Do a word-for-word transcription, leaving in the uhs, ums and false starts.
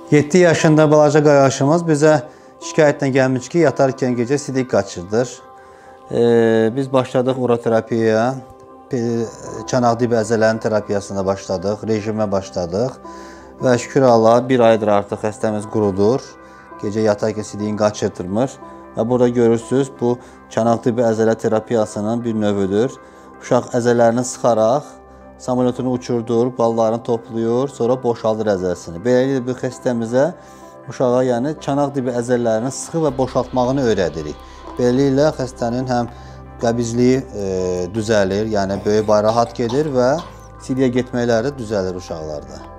yeddi yaşında balaca qardaşımız bizə şikayətlə gəlmiş ki, yatarkən gecə sidik qaçırdır. Ee, biz başladıq oroterapiyaya, çanaq dibi əzələnin terapiyasına başladıq, rejimə başladıq və şükür Allaha bir aydır artıq xəstəmiz qurudur. Gecə yatarkən sidiyin qaçırtmır və burada görürsünüz, bu çanaq dibi əzələ terapiyasının bir növüdür. Uşaq əzələrini sıxaraq samolyotunu uçurdur, ballarını toplayır, sonra boşaldır əzələsini. Beləliklə bir xəstəmizə uşağa yəni çanaq dibi əzələlərini sıxı və boşaltmağını öyrədirik. Beləliklə xəstənin həm qəbizliyi e, düzəlir, yəni böyük bay rahat gedir və sidiyə getməkləri düzəlir uşaqlarda.